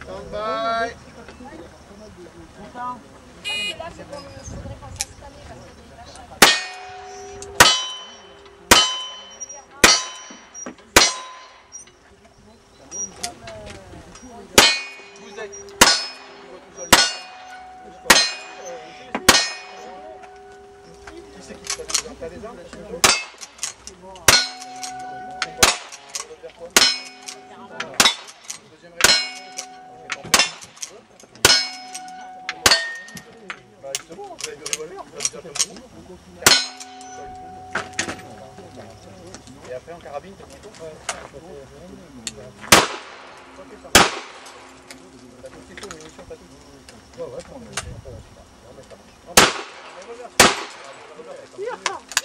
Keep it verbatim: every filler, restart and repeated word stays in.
Stand by. Et là, c'est comme il faudrait qu'on fasse cette année parce qu'il y a des machins. Vous êtes. Qui c'est qui se passe? T'as les armes là chez vous? Deuxième réponse. Bah justement, vous avez le revolver, vous avez déjà fait le coup. Et après en carabine, t'as dit quoi? La construction, l'émission, pas tout. Ouais, ouais, on va faire ça. On va faire ça.